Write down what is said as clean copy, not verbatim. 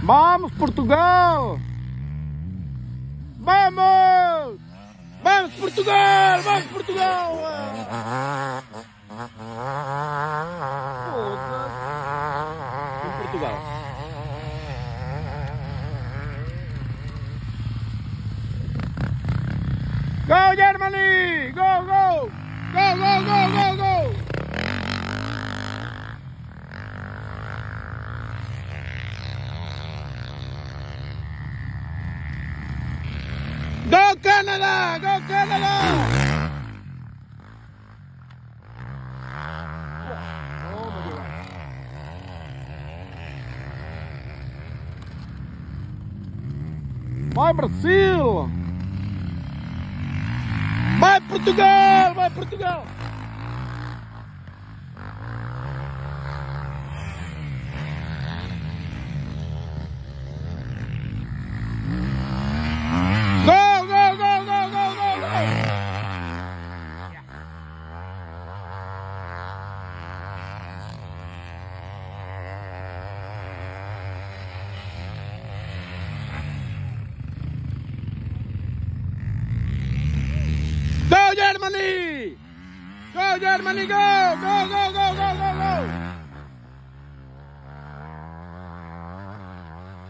Vamos, Portugal! Vamos! Vamos, Portugal! Vamos, Portugal! Portugal. Go, Germany! Go, go! Go, go, go, go, go! Go Canada! Go Canada! Vai Brasil! Vai Portugal! Vai Portugal! Go Germany! Go Germany! Go! Go! Go! Go! Go! Go!